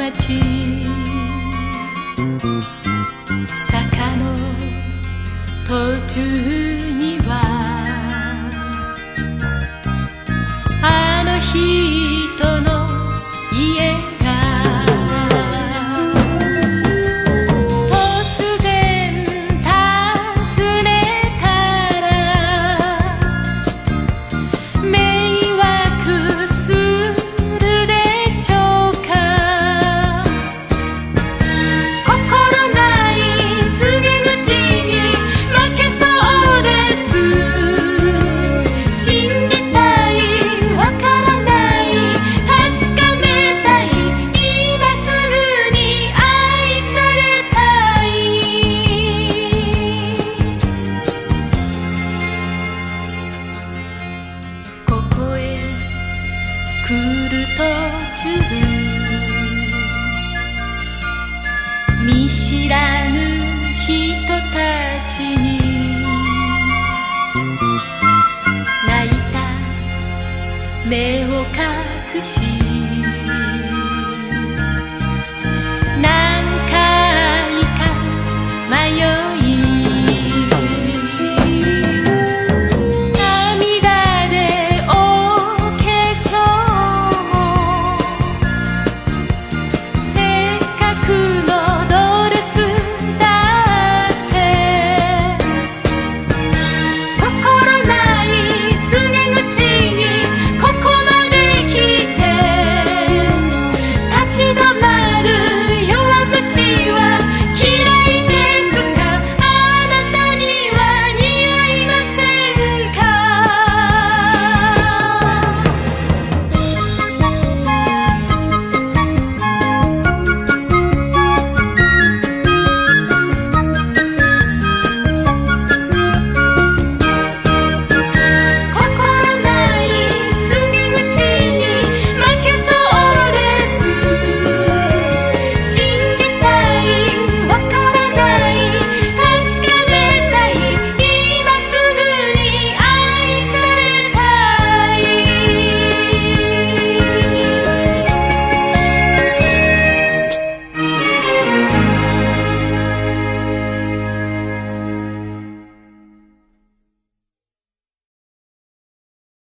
ち坂の途中にはあの人の家が突然訪ねたら迷惑するでしょうか。心ない告げ口に負けそうです。信じたい、わからない、確かめたい、今すぐに愛されたい。ここへ来る途中見知らぬ人たちに泣いた目を隠し